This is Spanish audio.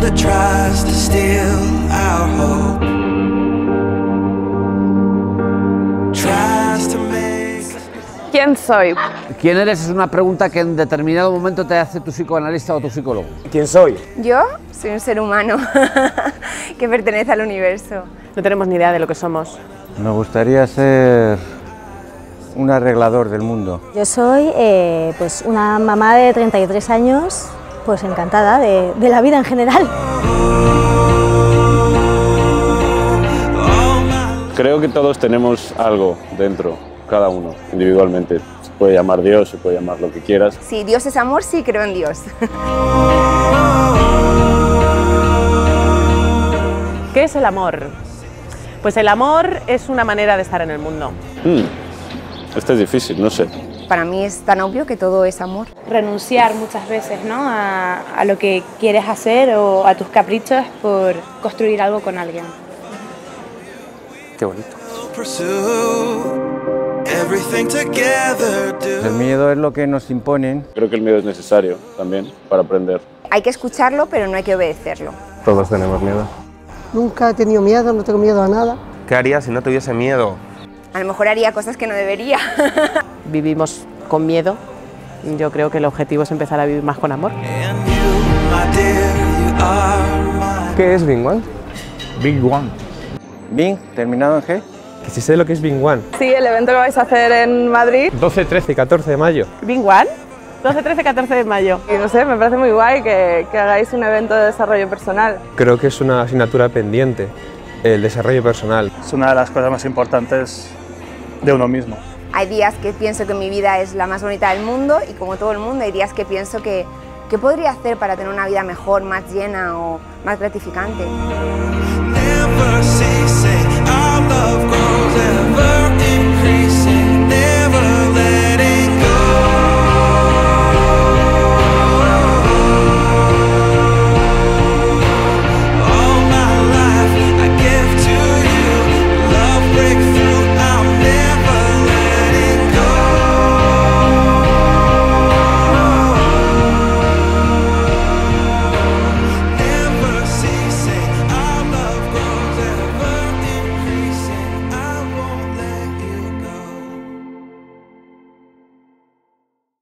that tries to steal our hope. Tries to make. ¿Quién soy? ¿Quién eres? Es una pregunta que en determinado momento te hace tu psicoanalista o tu psicólogo. ¿Quién soy? Yo soy un ser humano que pertenece al universo. No tenemos ni idea de lo que somos. Me gustaría ser un arreglador del mundo. Yo soy pues una mamá de 33 años, pues encantada de la vida en general. Creo que todos tenemos algo dentro, cada uno, individualmente. Se puede llamar Dios, se puede llamar lo que quieras. Si Dios es amor, sí creo en Dios. ¿Qué es el amor? Pues el amor es una manera de estar en el mundo. Esto es difícil, no sé. Para mí es tan obvio que todo es amor. Renunciar muchas veces, ¿no?, a lo que quieres hacer o a tus caprichos por construir algo con alguien. Qué bonito. El miedo es lo que nos imponen. Creo que el miedo es necesario también para aprender. Hay que escucharlo, pero no hay que obedecerlo. Todos tenemos miedo. Nunca he tenido miedo, no tengo miedo a nada. ¿Qué harías si no tuviese miedo? A lo mejor haría cosas que no debería. Vivimos con miedo. Yo creo que el objetivo es empezar a vivir más con amor. ¿Qué es Bing One? Big One. Bing, terminado en G. Que si sé lo que es Bing One. Sí, el evento que vais a hacer en Madrid. 12, 13 y 14 de mayo. ¿Bing One? 12, 13, 14 de mayo. Y no sé, me parece muy guay que hagáis un evento de desarrollo personal. Creo que es una asignatura pendiente, el desarrollo personal. Es una de las cosas más importantes de uno mismo. Hay días que pienso que mi vida es la más bonita del mundo y como todo el mundo hay días que pienso que ¿qué podría hacer para tener una vida mejor, más llena o más gratificante? Never see